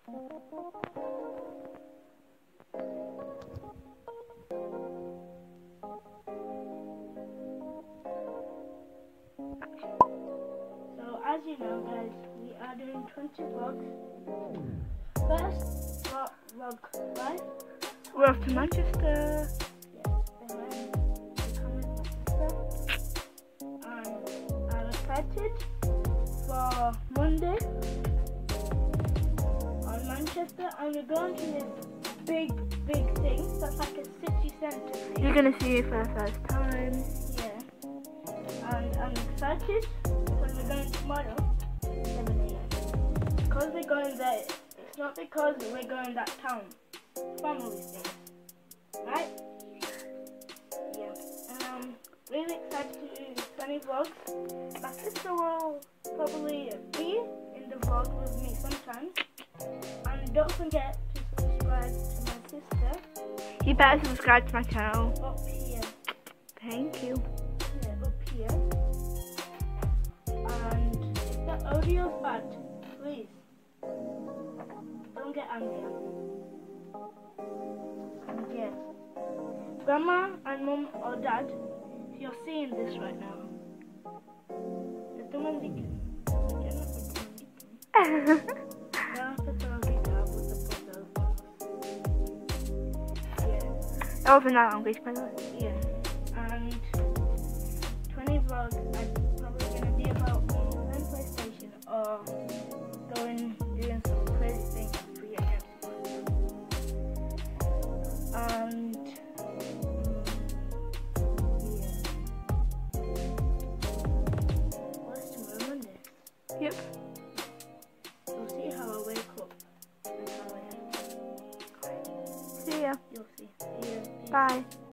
So as you know guys, we are doing 20 vlogs. First vlog 5. We're off to Manchester. I'm excited for Monday on Manchester, and we're going to this big thing that's like a city centre. You're gonna see it for the first time. Yeah, and I'm excited because we're going tomorrow, 7 a.m. Because we're going there, it's not because we're going that town. Family thing, right? Yeah. Really excited to do 20 vlogs. My sister will probably be in the vlog with me sometimes. And don't forget to subscribe to my sister. You better subscribe to my channel. Up here. Thank you. Yeah, up here. And if the audio's bad, please don't get angry. And yeah. Grandma and mum or dad, if you're seeing this right now, I wasn't that hungry, by the way. Yeah, and 20 vlogs are probably going to be about playing PlayStation or doing some crazy things at 3 a.m. And what's tomorrow, Monday? Yep. We'll see how I wake up and how I am. See ya. You'll see. See ya. Bye.